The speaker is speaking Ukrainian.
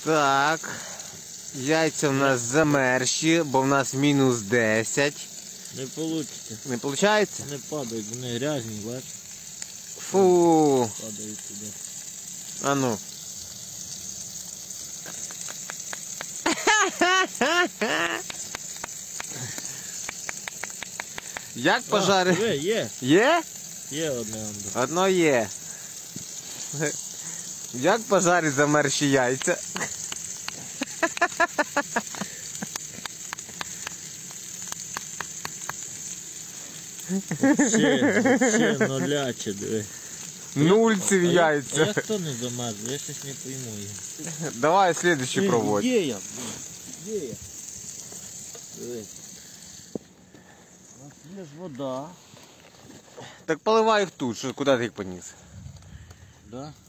Так. Яйця в нас замерзші, бо в нас мінус 10. Не вийде. Не виходить? Не падають, вони грязні, бачиш? Фу. Падають туди. А ну. Як пожарити? Є. Є? Є одне. Одно є. Як пожарити замерзші яйця? Ще нуляче, диви. Нульців яйця. А я хто не замазав? Я щось не пойму їх. Давай слідуючий проводь. Де я? Де я? Дивись. У нас є ж вода. Так поливай їх тут, що куди ти їх поніс? Да?